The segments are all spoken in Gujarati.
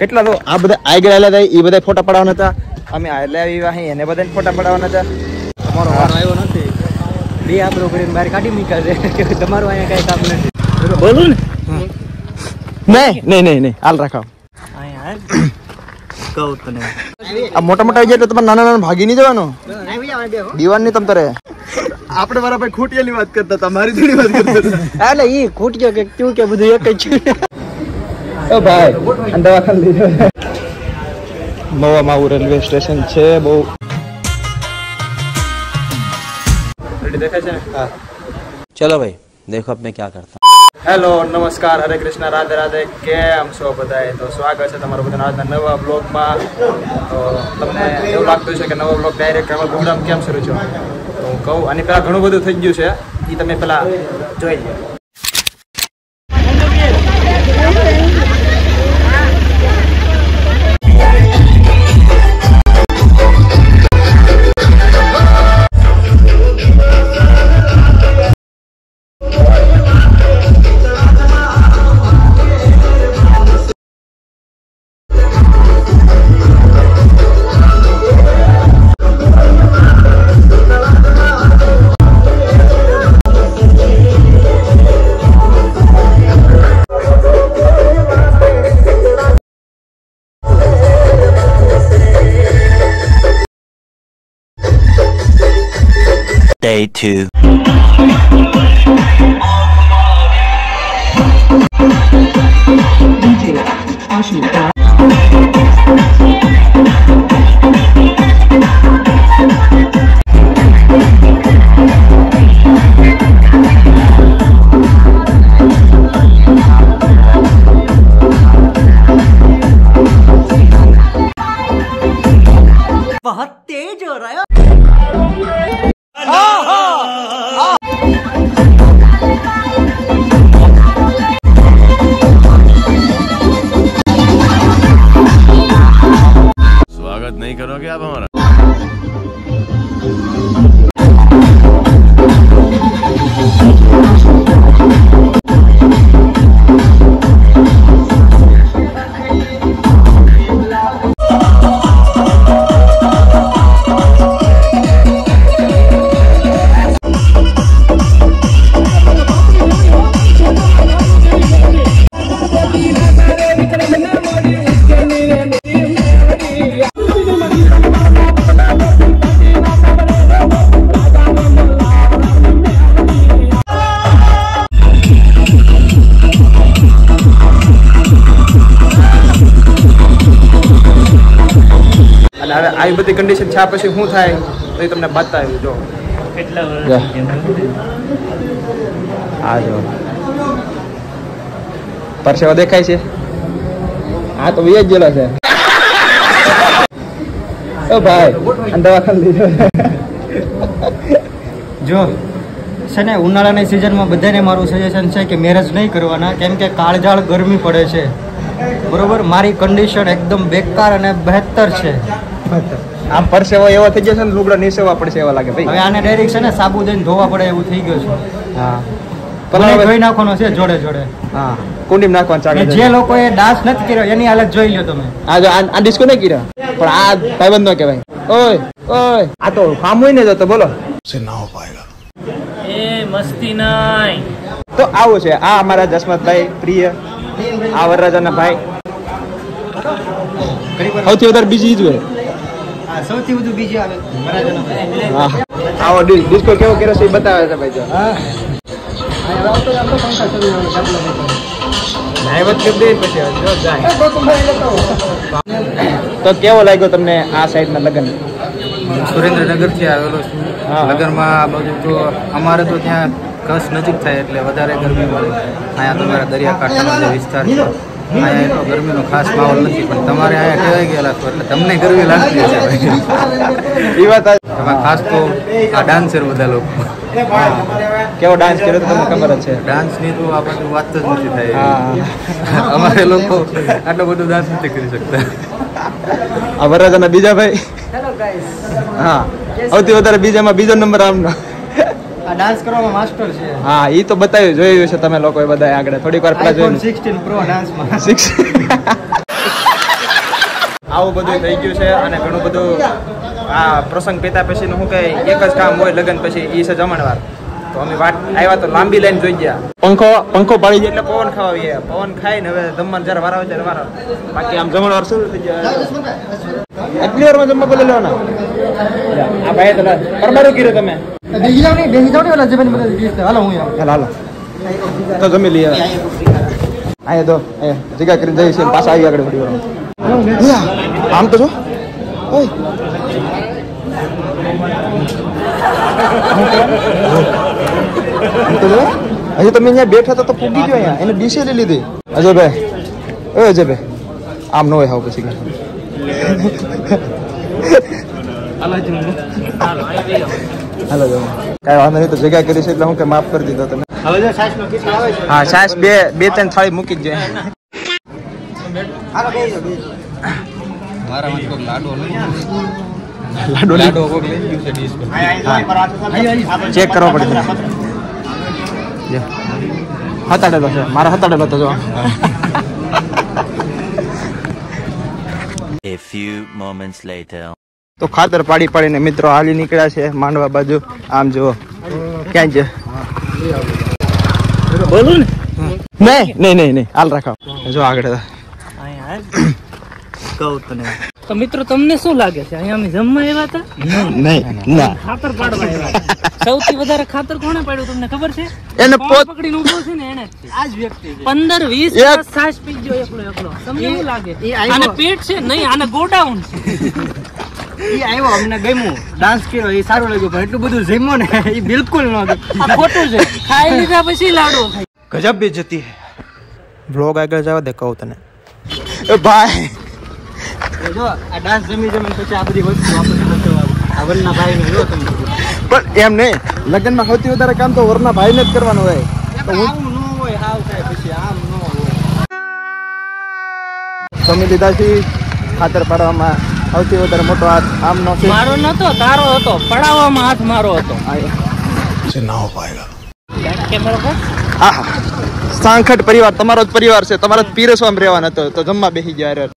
કેટલા તો આ બધા આગળ આવેલા હતા, એ બધા ફોટા પડાવવાના હતા. અમે એટલે આવ્યા અહીં એને બધાને ફોટા પડાવવાના હતા. તમારો વારો આવ્યો નથી. બે આપણો કરીને બહાર કાઢી મૂક્યા છે. તમારું અહીંયા કઈ કામ નથી. બોલું ને નહીં હાલ રાખાવ. કહું તને આ મોટા મોટા આવી જાય તો તમારે નાના નાના ભાગી નહીં જવાનો. દીવાન નહીં તમ તારે. આપણે મારા ભાઈ ખૂટિયાની વાત કરતા હતા, મારી થોડી વાત કરતા હતા. એટલે ઈ ખૂટ્યો કે તું કે બધું એક જ છે. ઓ ભાઈ અને દવાખાને લીધો. મવામાં રેલવે સ્ટેશન છે. બહુ દેખાય છે ને? હા. चलो भाई देखो अब मैं क्या करता हूँ. હેલો, નમસ્કાર, હરે કૃષ્ણ, રાધે રાધે. કેમ છો બધાય? તો સ્વાગત છે તમારું બધાના આજના નવા બ્લોગમાં. તો તમને એવું લાગતું છે કે નવો બ્લોગ ડાયરેક્ટ પ્રોગ્રામ કેમ શરૂ છે? તો હું કહું, આની પહેલાં ઘણું બધું થઈ ગયું છે, એ તમે પહેલાં જોઈ લો. Day 2. बहुत तेज हो रहा है. स्वागत नहीं करोगे आप हमारा? હવે આવી બધી કન્ડિશન છે પછી શું થાય તો એ તમને બતાવ્યું. જો હા, જો પરસેવો દેખાય છે. હા તો વ્યાજ ગયેલો છે. ઓ ભાઈ અને દવાખાને લીધો. જો છે ને ઉનાળાની સિઝનમાં બધાને મારું સજેશન છે કે મેરેજ નહીં કરવાના, કેમ કે કાળઝાળ ગરમી પડે છે. બરોબર, મારી કન્ડિશન એકદમ બેકાર અને બહેતર છે. આમ પરસેવો એવો થઈ જશે ને લુગડા નીસેવા પડશે એવા લાગે ભાઈ. હવે આને ડાયરેક્ટ છે ને સાબુ દઈને ધોવા પડે એવું થઈ ગયું છે. હા, પેલા ધોઈ નાખવાનો છે જોડે જોડે. હા, કુંડીમાં નાખવાનું ચાલે. જે લોકોએ ડાન્સ નથી કર્યો એની હાલત જોઈ લો તમે. આ જો આ ડિસ્કો નહીં કર્યો પણ આ ભાઈબંધ નો કહેવાય. ઓય ઓય, આ તો કામ હોય ને તો બોલો ना हो पाएगा. એ મસ્તી નહીં. તો આવું છે. આ અમારા જસમતભાઈ પ્રિય, આ વરરાજાના ભાઈ. સૌથી વધારે બીજી જ હોય. સૌથી વધુ બીજી આવે હા, આવો ડિસ્કો કેવો કર્યો છે એ બતાવે છે ભાઈ. જો તો કેવો લાગ્યો તમને આ સાઈડ ના લગ્ન? સુરેન્દ્રનગર થી આવેલો છું. લગ્નમાં આ બાજુ તો અમારે તો ત્યાં કચ્છ નજીક થાય એટલે વધારે ગરમી મળે. અહીંયા તમારા દરિયાકાંઠાનો જે વિસ્તાર છે અહીંયા એટલો ગરમીનો ખાસ માહોલ નથી, પણ તમારે અહીંયા કહેવાય ગયેલા છો એટલે તમને ગરમી લાગતી હશે. એ વાત એમાં ખાસ તો આ ડાન્સર બધા લોકો. કેવો ડાન્સ કર્યો તો તમને ખબર જ છે. ડાન્સની તો આ બધું વાત જ નથી થાય. અમારે લોકો આટલો બધો ડાન્સ નથી કરી શકતા. આ વરરાજાના બીજા ભાઈ. હા, સૌથી વધારે બીજામાં બીજો નંબર આમનો. આ ડાન્સ કરવામાં માસ્ટર છે. હા, ઈ તો બતાવ્યું જોયું છે તમે લોકોએ બધા આગળ થોડીક વાર પહેલા જોયું. 16 પ્રો ડાન્સમાં. આવું બધું થઈ ગયું છે અને ઘણું બધું આ પ્રસંગ પીતા પછીનું શું કહે એક જ કામ હોય લગ્ન પછી એ છે જમણવાર. તો અમે વાટ આવ્યા તો લાંબી લાઈન જોઈ ગયા. પંખો પાડી જાય એટલે પવન ખાવા પવન ખાઈને હવે જમવાનું જયારે વારો આવે ત્યારે વારો. બાકી આમ જમણવાર શરૂ થઈ ગયા. એટલી વારમાં જમવા બોલે લેવાના. આ ભાઈ તો પરબારું કીધું તમે. હાલો તો જમી લઈએ. અહીંયા તો જગ્યા કરીને જઈએ છીએ પાછા આવી આગળ વળી આમ તો છો હજી તમે અહીંયા બેઠા હતા તો પૂગી ગયો અહીંયા એને ડીશે લઈ લીધી. અજયભાઈ આમ ન હોય હાવ પછી હાલો જો કાંઈ વાંધો નહીં તો જગ્યા કરી છે એટલે હું કે માફ કરી દીધો તમે. હા છાશ બે ત્રણ થાળી મૂકી જ જાય. ચેક કરવો પડે. હતાડેલો છે મારા હતાડેલો તો જો. A few moments later. તો ખાતર પાડીને મિત્રો હાલી નીકળ્યા છે માંડવા બાજુ. આમ જુઓ ક્યાં છે બોલું ને નહીં હાલ રાખાવ જો આગળ. તો મિત્રો તમને શું લાગે છે અહીંયા અમે જમવા આવ્યા હતા? નહીં ના ખાતર પાડવા આવ્યા. સૌથી વધારે ખાતર કોણે પાડ્યું તમને ખબર છે? એને પોત પકડીને ઊભો છે ને એને આ જ વ્યક્તિ 15-20 ગ્લાસ છાશ પી ગયો એકલો. તમને શું લાગે? આને પેટ છે નહીં, આને ગોડાઉન છે. એ આવ્યો અમને ગમ્યું ડાન્સ કર્યો એ સારું લાગ્યું પણ એટલું બધું જમ્યો ને એ બિલકુલ ન હતું. આ ખોટું છે. ખાઈ લીધા પછી લાડો ગજબ બેઇજ્જતી હે. વ્લોગ આગળ જવા દે કહું તને. એ ભાઈ જો આ ડાન્સ જમી પછી આ બધી વસ્તુ આ વરના ભાઈને જો તમે. પણ એમ નહીં લગ્નમાં સૌથી વધારે કામ તો વરના ભાઈને જ કરવાનું હોય. તો હું આવું ન હોય હાવ થાય પછી આમ ન હોય. જમી લીધા છે ખાતર પાડવામાં સૌથી વધારે મોટો હાથ આમ નો છે. મારો નતો તારો હતો, પડાવવામાં હાથ મારો હતો. ना हो पाएगा. કેમેરો પર આહા સાંખટ પરિવાર તમારો જ પરિવાર છે. તમારે જ પીરસવામાં રહેવાનો હતો તો જમવા બેસી ગયા યાર.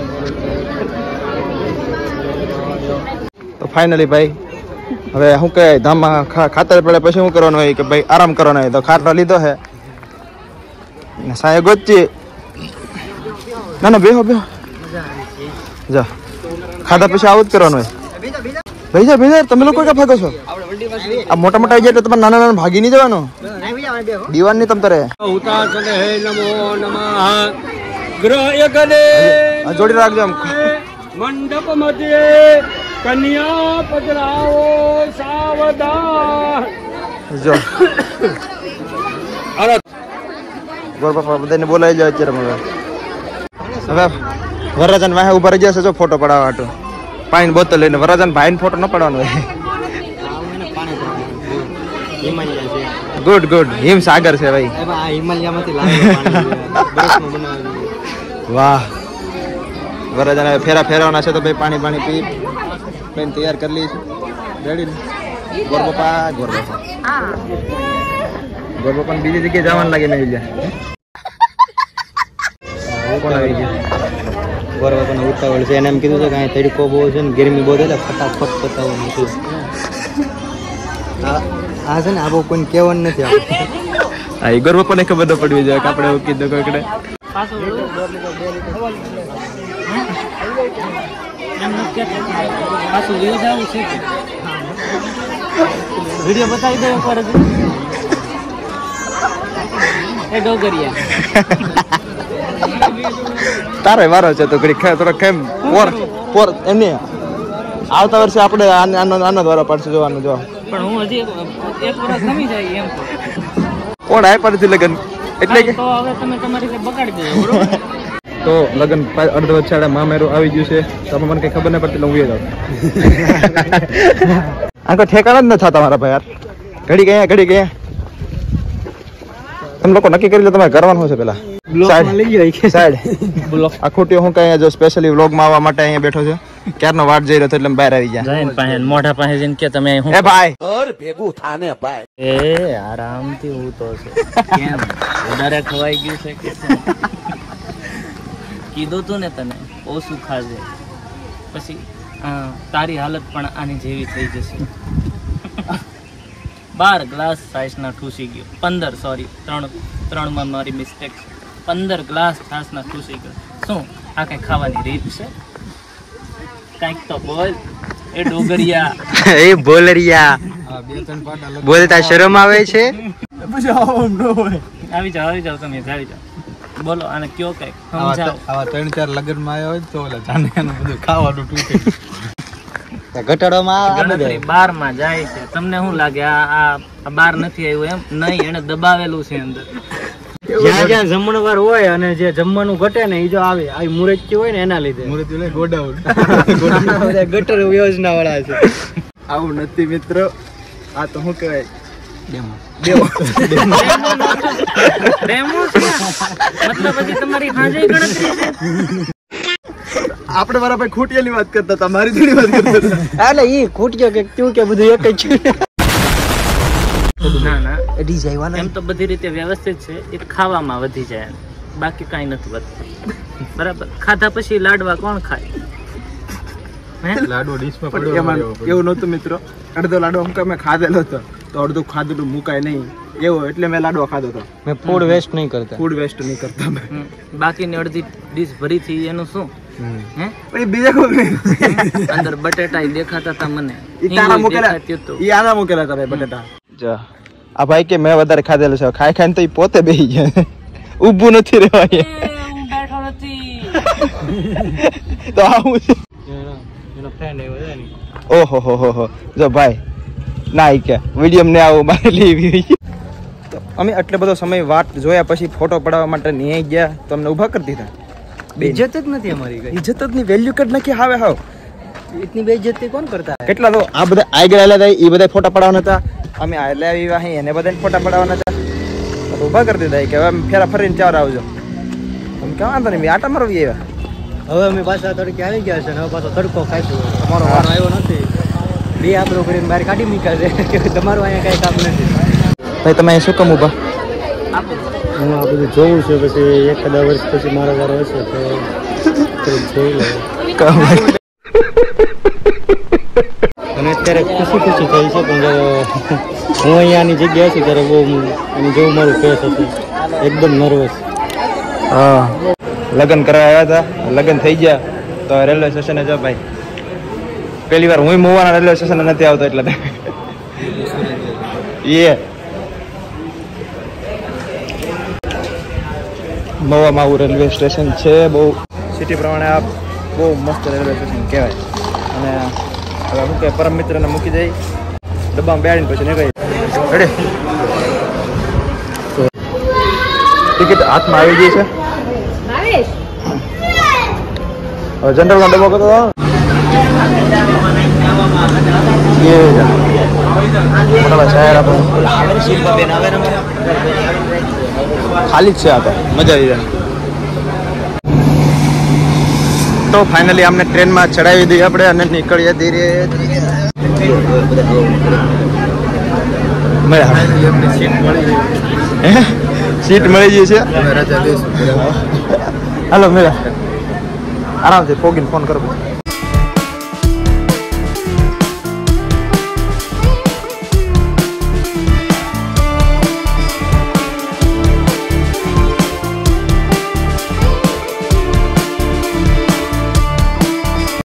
તો ફાઇનલી ભાઈ હવે શું કહે ધામમાં ખાતર પડે પછી શું કરવાનું હોય કે ભાઈ આરામ કરવાનો હોય તો ખાટલો લીધો છે સાંજે ગોચી. ના બેહો જા ખાધા પછી આવું જ કરવાનું હોય. ભેજા તમે લોકો ક્યાં ભાગો છો? આ મોટા મોટા આવી જાય એટલે તમારે નાના નાના ભાગી નહીં જવાનું. દીવાન નહીં તમ તારે જોડી રાખજો આમ. મંડપ મધ્યે કન્યા પધરાવો સાવધાન. જો ગોર બાપા બધાને બોલાવી જાય અત્યારે. હવે વરરાજન વાહે ઉભા રહી જશે જો ફોટો પડાવવા હાટું. પાણી બોતલ લઈને વરરાજન ભાઈને ફોટો ન પડવાનો હોય. ગુડ હિમ સાગર છે ભાઈ. વાહ વરરાજન ફેરા ફેરવાના છે તો ભાઈ પાણી પી તૈયાર કરી લઈશું. રેડી ગોર બાપા બીજી જગ્યાએ જવાનું લાગે નહીં જાય. કોણ આવી ગયા? બરાબર ઉતાવળ છે એને એમ કીધું છે કે અહીં તડકો બહુ છે ને ગરમી બહુ એટલે ફટાફટ પતાવવાનું છે. આ છે ને આ બહુ કોઈને કહેવાનું નથી. હા એ ગર્વ પણ ખબર ન પડવી જોઈએ કે આપણે એવું કીધું કોઈ વિડીયો બતાવી દો એકવાર જ. એ ડોગરિયા તારે વારો છે તો ઘડી થોડો કેમ પોર એમને આવતા વર્ષે આપણે આનંદ વારો પાડશે જોવાનું. જો પણ હું હજી એક વર્ષ ગમી જાય એમ કોણ આય પડતી લગન એટલે કે તો હવે તમે તમારી રીતે બગાડી દેજો બરોબર. તો લગન અડધ વચ્ચાડે મામેરું આવી ગયું છે તો મને કઈ ખબર નહીં પડતી હું જાઉં. આ કોઈ ઠેકાણા જ ન થતા મારા ભાઈ યાર. ઘડી ગયા તમે લોકો નક્કી કરી લો તમારે કરવાનું છે પેલા આ ખોટી હું કઈ જો સ્પેશિયલી વ્લોગમાં આવવા માટે અહીંયા બેઠો છું. ક્યારનો વાટ જઈ રહ્યો એટલે બહાર આવી ગયા. મોઢા પાસે જઈને કે તમે એ ભાઈ ભેગું થાને ભાઈ. એ આરામથી હું તો છે. કેમ વધારે ખવાઈ ગયું છે કે કીધું તું ને તને ઓછું ખાજે. પછી તારી હાલત પણ આની જેવી થઈ જશે. 12 ગ્લાસ છાશના ઠૂસી ગયો. 15 સોરી 3 મારી મિસ્ટેક છે. 15 ગ્લાસ છાશના ઠૂસી ગયો. શું આ કઈ ખાવાની રીત છે? કાંઈક તો બોલ એ ડોગરિયા. એ બોલરિયા બોલતા શરમ આવે છે. આવી જાઓ તમે આવી જાઓ. બોલો આને કયો કઈક સમજાવો. આવા 3-4 લગ્નમાં આવ્યા હોય તો ઓલા જાનેનું બધું ખાવાનું તૂટે. ઘટાડોમાં ગણતરી 12 માં જાય છે. તમને શું લાગે આ 12 નથી આવ્યું એમ? નહીં, એને દબાવેલું છે અંદર. જ્યાં જ્યાં જમણવાર હોય અને જે જમવાનું ઘટે ને એ જો આવે આવી મુરચ્યું હોય ને એના લીધે ગોડાઉન ગટર યોજના વાળા છે. આવું નથી મિત્રો, આ તો શું કહેવાય ડેમો છે. મતલબ હજી તમારી હાજે ગણતરી છે. આપણે મારા ભાઈ ખોટિયાની વાત કરતા હતા, મારી થોડી વાત કરતા હતા. એટલે ઈ ખૂટ્યો કે તું કે બધું એક જ છે. ના એમ તો બધી રીતે વ્યવસ્થિત છે. એ ખાવામાં વધી જાય, બાકી કાંઈ નથી વધતું. બરાબર. ખાધા પછી લાડવા કોણ ખાય? લાડવો ડીશમાં પણ એમાં એવું નહોતું મિત્રો. અડધો લાડવો મેં ખાધેલો હતો તો અડધું ખાધેલું મુકાય નહીં એવો, એટલે મેં લાડવો ખાધો હતો. મેં ફૂડ વેસ્ટ નહીં કરતા. ફૂડ વેસ્ટ નહીં કરતા મેં. બાકીની અડધી ડીશ ભરી થી એનું શું? હે પણ એ બીજા કોઈ નહીં. અંદર બટેટા દેખાતા હતા મને. ઈ તારા મૂકેલા, ઈ આના મૂકેલા હતા ભાઈ બટેટા. જા આ ભાઈ કે મેં વધારે ખાધેલું છે, ખાઈ ખાઈને તો ઈ પોતે બેહી જાય, ઊભું નથી રહેવાય. હું બેઠો નથી. તો આવું છે. એનો ફ્રેન્ડ આવ્યો છે ને. ઓહો હો હો હો. જો ભાઈ ના ઈ કે વિડીયો ને આવું મારે લેવી. તો અમે આટલો બધો સમય વાટ જોયા પછી ફોટો પડાવવા માટે નહીં ગયા તો અમને ઊભા કરી દીધા. ઇજ્જત જ નથી અમારી કઈ. ઇજ્જત જ ની વેલ્યુ કદ નથી હાવે હાવ. ઇતની બેઇજ્જતી કોણ કરતા હે? કેટલા તો આ બધા આઈ ગયેલા હતા, એ બધા ફોટા પડાવવાના હતા. અમે આયલા આવ્યા અહીં એને બધાને ફોટા પડાવવાના હતા. તો ઊભા કરી દીધા કે હવે ફેરા ફરીને ચાર આવજો. અમે કેવા વાંધો નહીં, આટા મારવી આવ્યા. હવે અમે પાછા તડકે આવી ગયા છે ને હવે પાછો તડકો ખાઈશું. તમારો વારો આવ્યો નથી. બે આપણો કરીને બહાર કાઢી મૂક્યા છે. તમારું અહીંયા કઈ કામ નથી. ભાઈ તમે અહીં શું કામ ઊભા? હું આ બધું જોવું છે, પછી એકાદા વર્ષ પછી મારો વારો હશે તો જોઈ લે. અને અત્યારે ખુશી થઈ છે, પણ જ્યારે હું અહીંયાની જગ્યાએ છું ત્યારે બહુ એની જેવું મારું ફેસ હતું, એકદમ નર્વસ. હા લગ્ન કરવા આવ્યા હતા, લગ્ન થઈ ગયા તો રેલવે સ્ટેશને જો ભાઈ. પહેલી વાર હું મોવાના રેલવે સ્ટેશન નથી આવતો એટલે એ મવામાં આવું રેલવે સ્ટેશન છે. બહુ સિટી પ્રમાણે આ બહુ મસ્ત રેલવે સ્ટેશન કહેવાય. અને હવે શું કે પરમ મિત્રને મૂકી જઈ ડબ્બામાં બેડીને પછી નીકળી રેડી. ટિકિટ હાથમાં આવી ગઈ છે. હવે જનરલનો ડબ્બો કરતો ખાલી જ છે. આ તો મજા આવી જાય. તો ફાઇનલી અમને ટ્રેનમાં ચડાવી દઈએ આપણે અને નીકળીએ ધીરે ધીરે. સીટ મળી ગઈ છે. હાલો મેળા આરામથી પોગીને ફોન કરો.